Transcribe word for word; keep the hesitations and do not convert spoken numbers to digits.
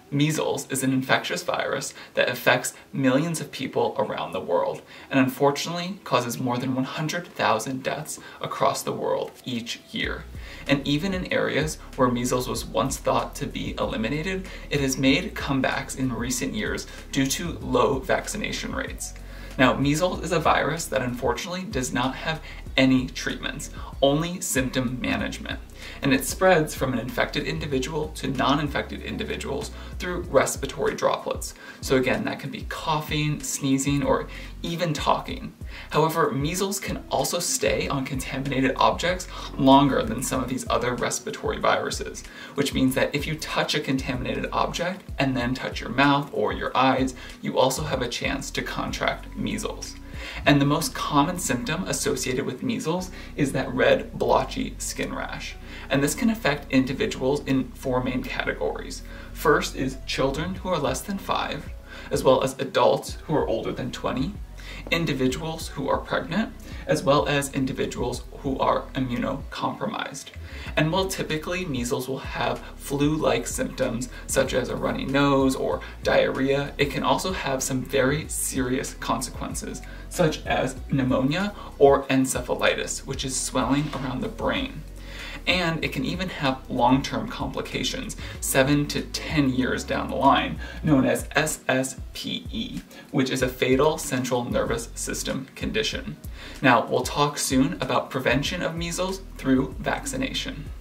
Measles is an infectious virus that affects millions of people around the world and unfortunately causes more than one hundred thousand deaths across the world each year. And even in areas where measles was once thought to be eliminated, it has made comebacks in recent years due to low vaccination rates. Now, measles is a virus that unfortunately does not have any treatments, only symptom management. And it spreads from an infected individual to non-infected individuals through respiratory droplets. So again, that can be coughing, sneezing, or even talking. However, measles can also stay on contaminated objects longer than some of these other respiratory viruses, which means that if you touch a contaminated object and then touch your mouth or your eyes, you also have a chance to contract measles. And the most common symptom associated with measles is that red, blotchy skin rash. And this can affect individuals in four main categories. First is children who are less than five, as well as adults who are older than twenty, individuals who are pregnant, as well as individuals who are immunocompromised. And while typically measles will have flu-like symptoms such as a runny nose or diarrhea, it can also have some very serious consequences such as pneumonia or encephalitis, which is swelling around the brain. And it can even have long-term complications, seven to ten years down the line, known as S S P E, which is a fatal central nervous system condition. Now, we'll talk soon about prevention of measles through vaccination.